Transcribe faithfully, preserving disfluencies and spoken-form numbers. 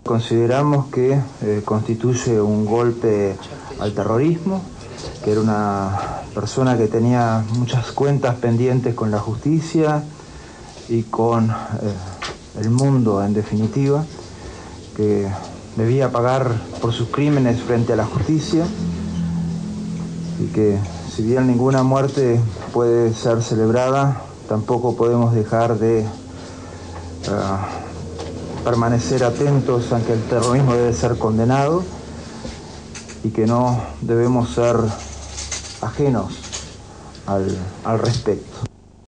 Consideramos que eh, constituye un golpe al terrorismo, que era una persona que tenía muchas cuentas pendientes con la justicia y con eh, el mundo en definitiva, que debía pagar por sus crímenes frente a la justicia y que si bien ninguna muerte puede ser celebrada, tampoco podemos dejar de uh, permanecer atentos a que el terrorismo debe ser condenado y que no debemos ser ajenos al, al respecto.